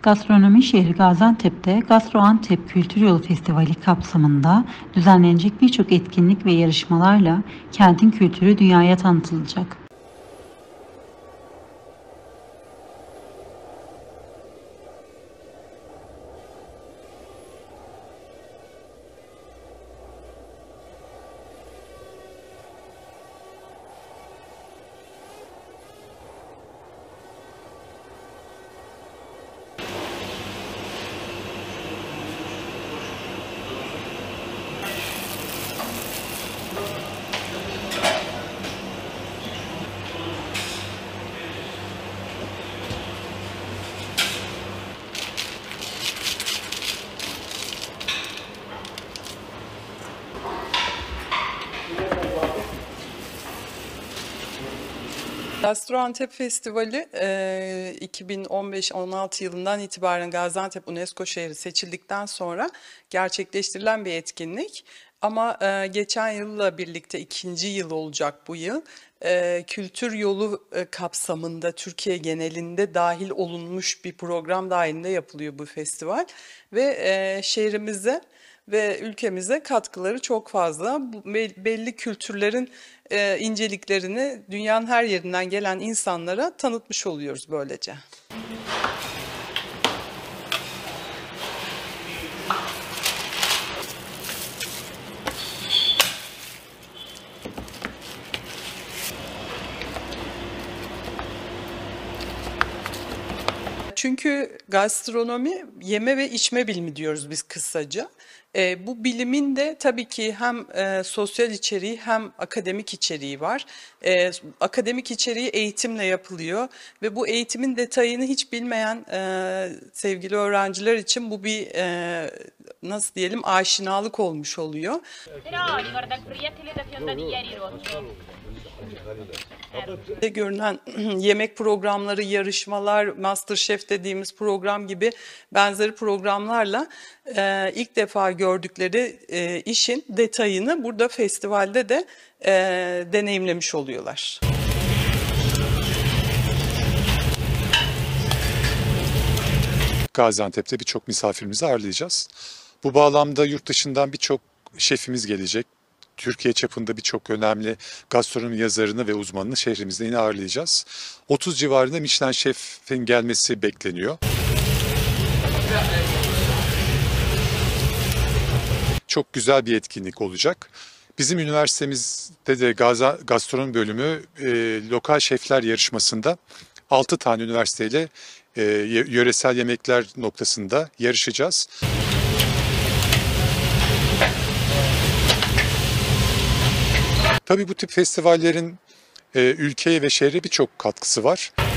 Gastronomi şehri Gaziantep'te Gastro-Antep Kültür Yolu Festivali kapsamında düzenlenecek birçok etkinlik ve yarışmalarla kentin kültürü dünyaya tanıtılacak. Gastro-Antep Festivali 2015-16 yılından itibaren Gaziantep UNESCO şehri seçildikten sonra gerçekleştirilen bir etkinlik. Ama geçen yılla birlikte ikinci yıl olacak bu yıl. Kültür yolu kapsamında Türkiye genelinde dahil olunmuş bir program dahilinde yapılıyor bu festival. Ve şehrimize ve ülkemize katkıları çok fazla. Belli kültürlerin inceliklerini dünyanın her yerinden gelen insanlara tanıtmış oluyoruz böylece. Çünkü gastronomi yeme ve içme bilimi diyoruz biz kısaca. Bu bilimin de tabii ki hem sosyal içeriği hem akademik içeriği var. Akademik içeriği eğitimle yapılıyor ve bu eğitimin detayını hiç bilmeyen sevgili öğrenciler için bu bir nasıl diyelim aşinalık olmuş oluyor. Görünen yemek programları, yarışmalar, MasterChef dediğimiz program gibi benzeri programlarla ilk defa gördükleri işin detayını burada festivalde de deneyimlemiş oluyorlar. Gaziantep'te birçok misafirimizi ağırlayacağız. Bu bağlamda yurt dışından birçok şefimiz gelecek. Türkiye çapında birçok önemli gastronomi yazarını ve uzmanını şehrimizde yine ağırlayacağız. 30 civarında Michelin şefin gelmesi bekleniyor. Çok güzel bir etkinlik olacak. Bizim üniversitemizde de gastronomi bölümü lokal şefler yarışmasında 6 tane üniversiteyle yöresel yemekler noktasında yarışacağız. Tabii bu tip festivallerin ülkeye ve şehre birçok katkısı var.